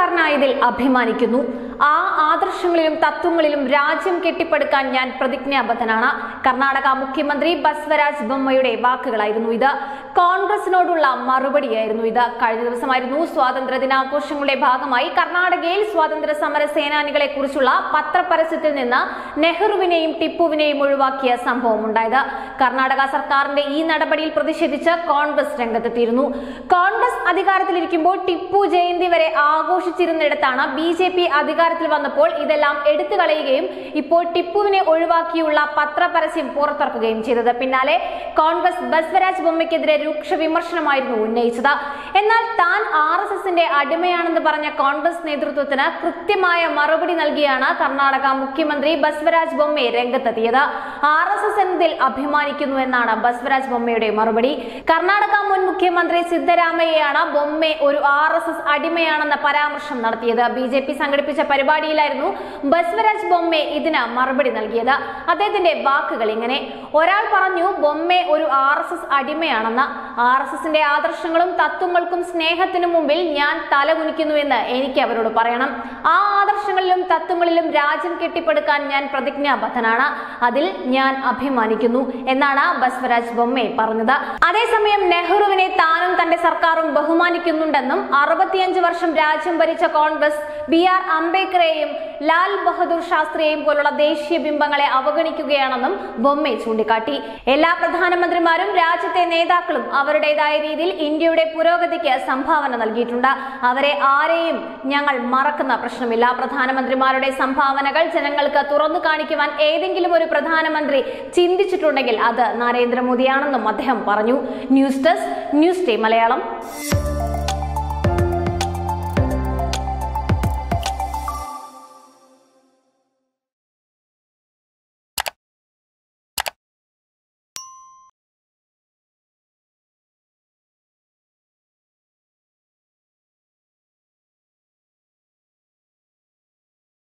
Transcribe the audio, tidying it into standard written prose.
ഇന്ത്യക്കാരനായതിൽ അഭിമാനിക്കുന്നു. ആ ആദർശങ്ങളിലും തത്വങ്ങളിലും രാജ്യം കെട്ടിപ്പടുക്കാൻ ഞാൻ പ്രതിജ്ഞാബദ്ധനാണ്. കർണാടക മുഖ്യമന്ത്രി ബസവരാജ് ബൊമ്മയുടെ വാക്കുകളായിരുന്നു ഇത്. കോൺഗ്രസിനോടുള്ള മറുപടിയായിരുന്നു ഇത്. കഴിഞ്ഞ ദിവസമായിരുന്നു സ്വാതന്ത്ര്യ ദിനാഘോഷങ്ങളുടെ ഭാഗമായി കർണാടകയിൽ സ്വാതന്ത്ര്യ സമര സേനാനികളെ കുറിച്ചുള്ള പത്രപരസ്യത്തിൽ നിന്ന് നെഹ്റുവിനെയും ടിപ്പുവിനെയും ഒഴിവാക്കിയ സംഭവം ഉണ്ടായത്. കർണാടക സർക്കാരിന്റെ ഈ നടപടിയിൽ പ്രതിഷേധിച്ച് കോൺഗ്രസ് രംഗത്തെത്തിയിരുന്നു. കോൺഗ്രസ് അധികാരത്തിലിരിക്കുമ്പോൾ ടിപ്പു ജയന്തി വരെ ആഘോഷിച്ചിരുന്നിടത്താണ് BJP അധികാരത്തിൽ വന്നപ്പോൾ ഇതെല്ലാം എടുത്തു കളയുകയും ഇപ്പോൾ ടിപ്പുവിനെ ഒഴിവാക്കിയുള്ള പത്രപരസ്യം പുറത്തിറക്കുകയും ചെയ്തത്. പിന്നാലെ കോൺഗ്രസ് ബസവരാജ് ബൊമ്മയ്ക്കെതിരെ രൂക്ഷ വിമർശനമായിരുന്നു ഉന്നയിച്ചത്. എന്നാൽ താൻ RSSന്റെ അടിമയാണെന്ന് പറഞ്ഞ കോൺഗ്രസ് നേതൃത്വത്തിന് കൃത്യമായ മറുപടി നൽകിയാണ് കർണാടക മുഖ്യമന്ത്രി ബസവരാജ് ബൊമ്മ രംഗത്തെത്തിയത്. RSS എന്നതിൽ അഭിമാനിക്കുന്നു എന്നാണ് ബസവരാജ് ബൊമ്മയുടെ മറുപടി. കർണാടക മുൻ മുഖ്യമന്ത്രി സിദ്ധരാമയ്യയാണ് ബൊമ്മ ഒരു RSS അടിമയാണെന്ന പരാമർശം നടത്തിയത്. BJP സംഘടിപ്പിച്ച പരിപാടിയിലായിരുന്നു ബസവരാജ് ബൊമ്മ ഇതിന് മറുപടി നൽകിയത്. അദ്ദേഹത്തിന്റെ വാക്കുകൾ ഇങ്ങനെ: ഒരാൾ പറഞ്ഞു ബൊമ്മ ഒരു RSS അടിമയാണെന്ന്. RSSന്റെ ആദർശങ്ങളും തത്വങ്ങൾക്കും സ്നേഹത്തിനു മുമ്പിൽ ഞാൻ തലകുനിക്കുന്നുവെന്ന് എനിക്ക് അവരോട് പറയണം. ആ ആദർശങ്ങളിലും തത്വങ്ങളിലും രാജ്യം കെട്ടിപ്പടുക്കാൻ ഞാൻ പ്രതിജ്ഞാബദ്ധനാണ്. അതിൽ ഞാൻ അഭിമാനിക്കുന്നു എന്നാണ് ബസവരാജ് ബൊമ്മ പറഞ്ഞത്. അതേസമയം നെഹ്റുവിനെ താനും തന്റെ സർക്കാരും ബഹുമാനിക്കുന്നുണ്ടെന്നും 65 വർഷം രാജ്യം ഭരിച്ച കോൺഗ്രസ് BR അംബേദ്കറെയും ലാൽ ബഹദൂർ ശാസ്ത്രിയെയും പോലുള്ള ദേശീയ ബിംബങ്ങളെ അവഗണിക്കുകയാണെന്നും ബൊമ്മ ചൂണ്ടിക്കാട്ടി. എല്ലാ പ്രധാനമന്ത്രിമാരും രാജ്യത്തെ നേതാക്കളും അവരുടേതായ രീതിയിൽ ഇന്ത്യയുടെ പുരോഗതിക്ക് സംഭാവന നൽകിയിട്ടുണ്ട്. അവരെ ആരെയും ഞങ്ങൾ മറക്കുന്ന പ്രശ്നമില്ല. പ്രധാനമന്ത്രിമാരുടെ സംഭാവനകൾ ജനങ്ങൾക്ക് തുറന്നു കാണിക്കുവാൻ ഏതെങ്കിലും ഒരു പ്രധാനമന്ത്രി ചിന്തിച്ചിട്ടുണ്ടെങ്കിൽ അത് നരേന്ദ്രമോദിയാണെന്നും അദ്ദേഹം പറഞ്ഞു. News desk news day Malayalam.